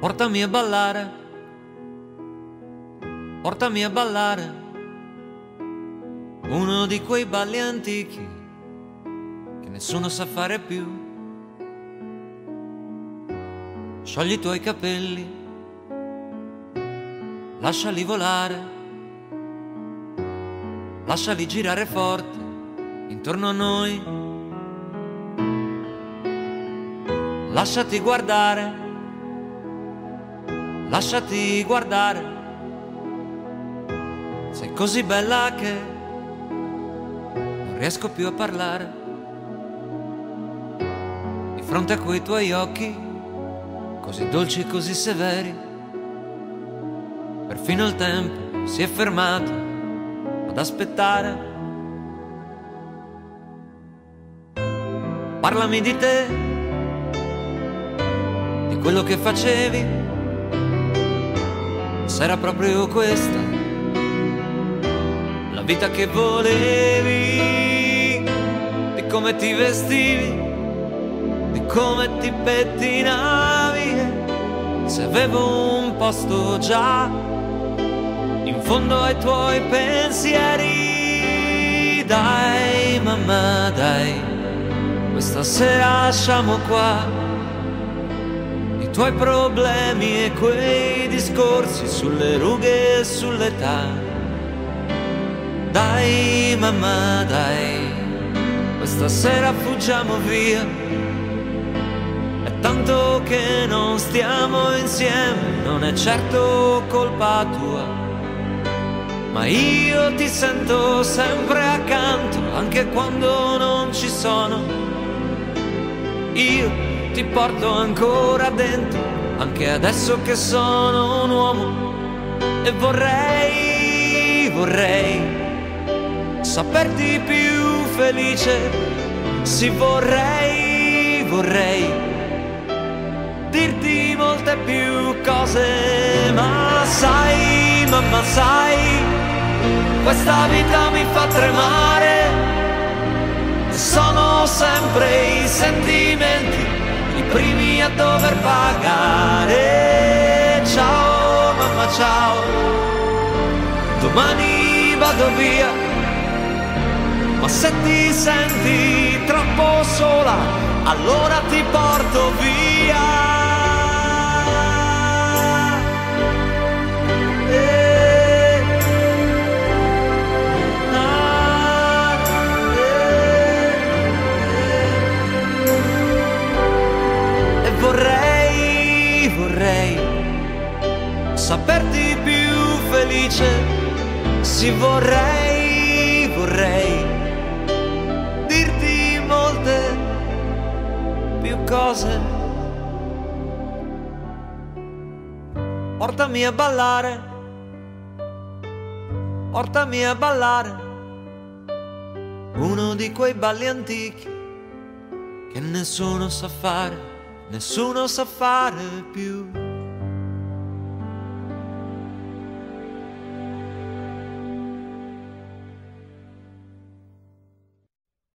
Portami a ballare, portami a ballare, uno di quei balli antichi che nessuno sa fare più. Sciogli i tuoi capelli, lasciali volare, lasciali girare forte intorno a noi. Lasciati guardare, lasciati guardare, sei così bella che non riesco più a parlare. Di fronte a quei tuoi occhi, così dolci e così severi, perfino il tempo si è fermato ad aspettare. Parlami di te, di quello che facevi, se era proprio questa la vita che volevi, di come ti vestivi, di come ti pettinavi, se avevo un posto già in fondo ai tuoi pensieri. Dai mamma, dai, questa sera lasciamo qua i tuoi problemi e quei discorsi sulle rughe e sull'età. Dai mamma, dai, questa sera fuggiamo via, è tanto che non stiamo insieme, non è certo colpa tua, ma io ti sento sempre accanto, anche quando non ci sono. Io ti porto ancora dentro, anche adesso che sono un uomo, e vorrei saperti più felice. Sì, vorrei dirti molte più cose, ma sai, mamma, sai, questa vita mi fa tremare, sono sempre i sentimenti i primi a dover pagare. Ciao mamma, ciao, domani vado via, ma se ti senti troppo sola, allora ti porto via. Vorrei saperti più felice. Sì, vorrei dirti molte più cose. Portami a ballare, portami a ballare, uno di quei balli antichi che nessuno sa fare più.